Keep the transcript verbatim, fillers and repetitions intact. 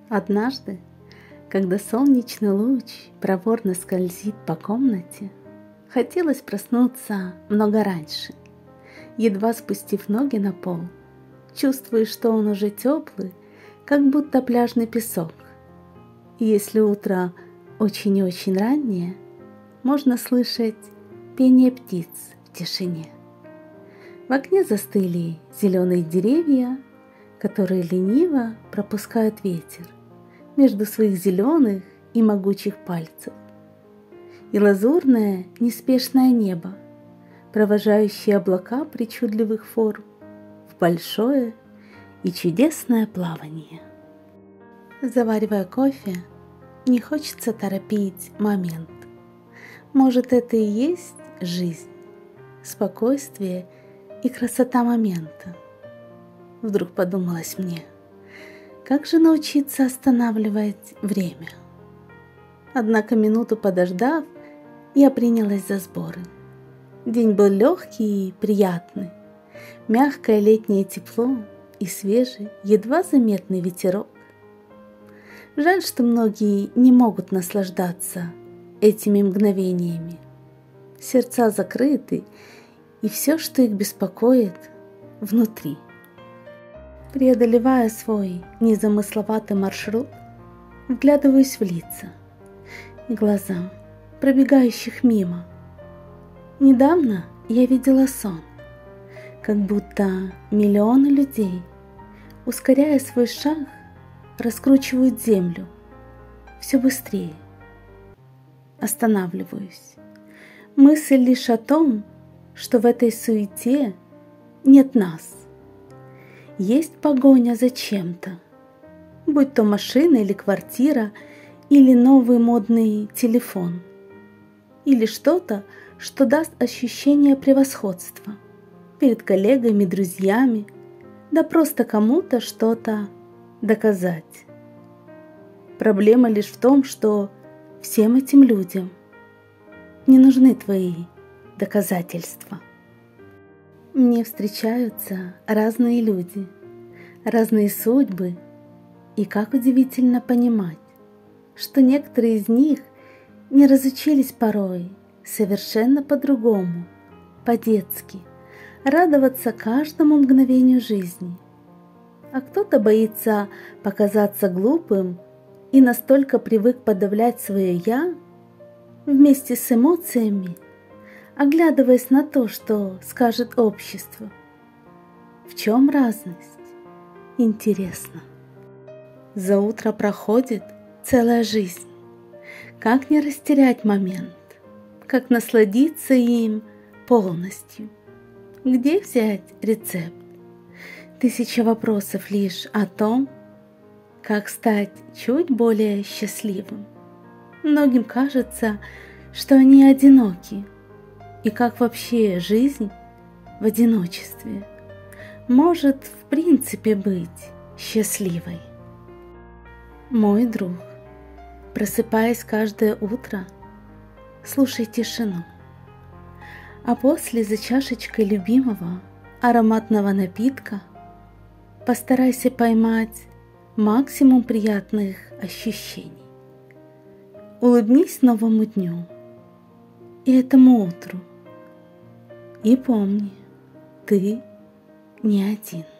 Однажды, когда солнечный луч проворно скользит по комнате, хотелось проснуться много раньше. Едва спустив ноги на пол, чувствуешь, что он уже теплый, как будто пляжный песок. И если утро очень и очень раннее, можно слышать пение птиц в тишине. В окне застыли зеленые деревья, которые лениво пропускают ветер между своих зеленых и могучих пальцев. И лазурное неспешное небо, провожающее облака причудливых форм в большое и чудесное плавание. Заваривая кофе, не хочется торопить момент. Может, это и есть жизнь, спокойствие и красота момента. Вдруг подумалось мне, как же научиться останавливать время? Однако минуту подождав, я принялась за сборы. День был легкий и приятный, мягкое летнее тепло и свежий, едва заметный ветерок. Жаль, что многие не могут наслаждаться этими мгновениями. Сердца закрыты, и все, что их беспокоит, внутри. Преодолевая свой незамысловатый маршрут, вглядываюсь в лица и глаза пробегающих мимо. Недавно я видела сон, как будто миллионы людей, ускоряя свой шаг, раскручивают землю все быстрее. Останавливаюсь. Мысль лишь о том, что в этой суете нет нас. Есть погоня за чем-то, будь то машина или квартира, или новый модный телефон, или что-то, что даст ощущение превосходства перед коллегами, друзьями, да просто кому-то что-то доказать. Проблема лишь в том, что всем этим людям не нужны твои доказательства. Мне встречаются разные люди, разные судьбы, и как удивительно понимать, что некоторые из них не разучились порой совершенно по-другому, по-детски, радоваться каждому мгновению жизни. А кто-то боится показаться глупым и настолько привык подавлять свое «я» вместе с эмоциями, оглядываясь на то, что скажет общество. В чем разность? Интересно. За утро проходит целая жизнь. Как не растерять момент? Как насладиться им полностью? Где взять рецепт? Тысяча вопросов лишь о том, как стать чуть более счастливым. Многим кажется, что они одиноки. И как вообще жизнь в одиночестве может в принципе быть счастливой? Мой друг, просыпаясь каждое утро, слушай тишину, а после за чашечкой любимого ароматного напитка постарайся поймать максимум приятных ощущений. Улыбнись новому дню и этому утру. И помни, ты не один.